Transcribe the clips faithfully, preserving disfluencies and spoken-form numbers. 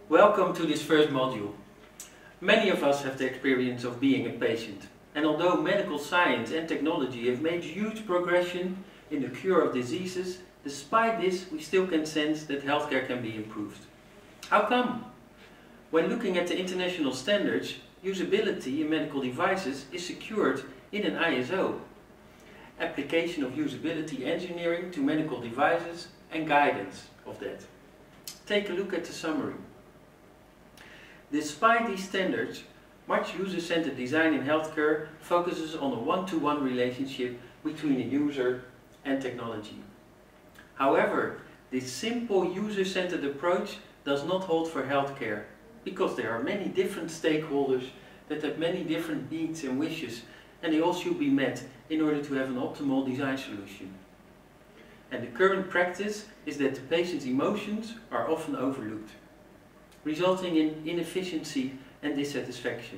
Welcome to this first module. Many of us have the experience of being a patient, and although medical science and technology have made huge progression in the cure of diseases, despite this we still can sense that healthcare can be improved. How come? When looking at the international standards, usability in medical devices is secured in an I S O. Application of usability engineering to medical devices and guidance of that. Take a look at the summary. Despite these standards, much user-centered design in healthcare focuses on a one-to-one relationship between a user and technology. However, this simple user-centered approach does not hold for healthcare, because there are many different stakeholders that have many different needs and wishes, and they all should be met in order to have an optimal design solution. And the current practice is that the patient's emotions are often overlooked, resulting in inefficiency and dissatisfaction.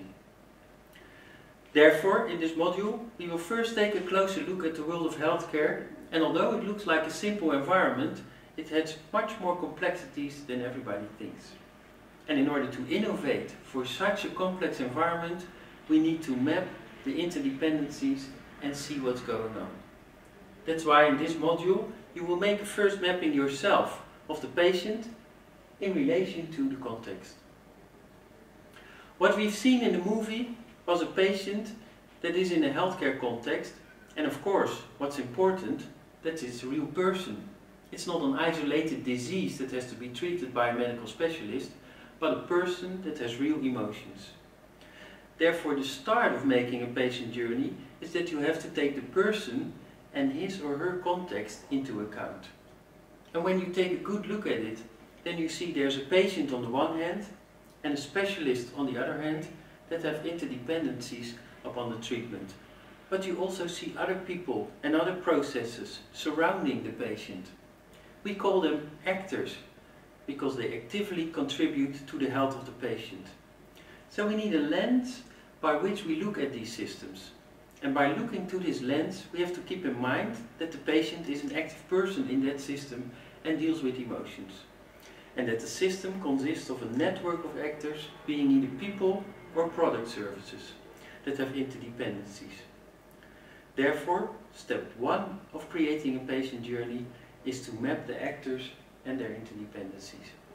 Therefore, in this module, we will first take a closer look at the world of healthcare, and although it looks like a simple environment, it has much more complexities than everybody thinks. And in order to innovate for such a complex environment, we need to map the interdependencies and see what's going on. That's why in this module, you will make a first mapping yourself of the patient in relation to the context. What we've seen in the movie was a patient that is in a healthcare context, and of course, what's important, that it's a real person. It's not an isolated disease that has to be treated by a medical specialist, but a person that has real emotions. Therefore, the start of making a patient journey is that you have to take the person and his or her context into account. And when you take a good look at it, then you see there's a patient on the one hand and a specialist on the other hand that have interdependencies upon the treatment. But you also see other people and other processes surrounding the patient. We call them actors because they actively contribute to the health of the patient. So we need a lens by which we look at these systems. And by looking to this lens, we have to keep in mind that the patient is an active person in that system and deals with emotions. And that the system consists of a network of actors, being either people or product services, that have interdependencies. Therefore, step one of creating a patient journey is to map the actors and their interdependencies.